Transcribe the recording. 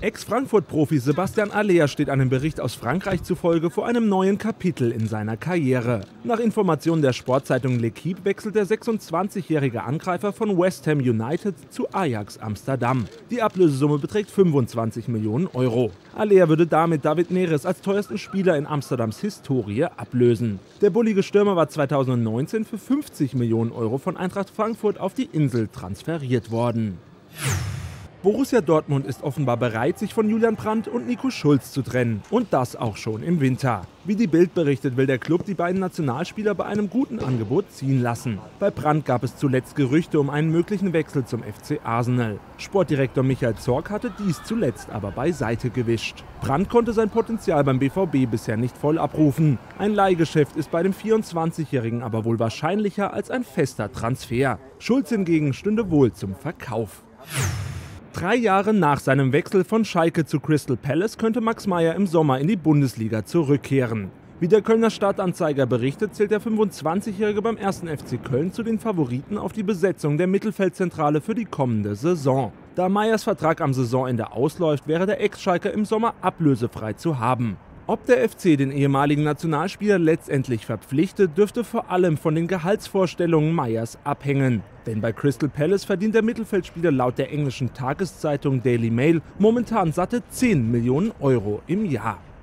Ex-Frankfurt-Profi Sebastian Haller steht einem Bericht aus Frankreich zufolge vor einem neuen Kapitel in seiner Karriere. Nach Informationen der Sportzeitung L'Équipe wechselt der 26-jährige Angreifer von West Ham United zu Ajax Amsterdam. Die Ablösesumme beträgt 25 Millionen Euro. Haller würde damit David Neres als teuersten Spieler in Amsterdams Historie ablösen. Der bullige Stürmer war 2019 für 50 Millionen Euro von Eintracht Frankfurt auf die Insel transferiert worden. Borussia Dortmund ist offenbar bereit, sich von Julian Brandt und Nico Schulz zu trennen. Und das auch schon im Winter. Wie die Bild berichtet, will der Club die beiden Nationalspieler bei einem guten Angebot ziehen lassen. Bei Brandt gab es zuletzt Gerüchte um einen möglichen Wechsel zum FC Arsenal. Sportdirektor Michael Zorc hatte dies zuletzt aber beiseite gewischt. Brandt konnte sein Potenzial beim BVB bisher nicht voll abrufen. Ein Leihgeschäft ist bei dem 24-Jährigen aber wohl wahrscheinlicher als ein fester Transfer. Schulz hingegen stünde wohl zum Verkauf. 3 Jahre nach seinem Wechsel von Schalke zu Crystal Palace könnte Max Meyer im Sommer in die Bundesliga zurückkehren. Wie der Kölner Stadtanzeiger berichtet, zählt der 25-Jährige beim 1. FC Köln zu den Favoriten auf die Besetzung der Mittelfeldzentrale für die kommende Saison. Da Meyers Vertrag am Saisonende ausläuft, wäre der Ex-Schalker im Sommer ablösefrei zu haben. Ob der FC den ehemaligen Nationalspieler letztendlich verpflichtet, dürfte vor allem von den Gehaltsvorstellungen Meyers abhängen. Denn bei Crystal Palace verdient der Mittelfeldspieler laut der englischen Tageszeitung Daily Mail momentan satte 10 Millionen Euro im Jahr.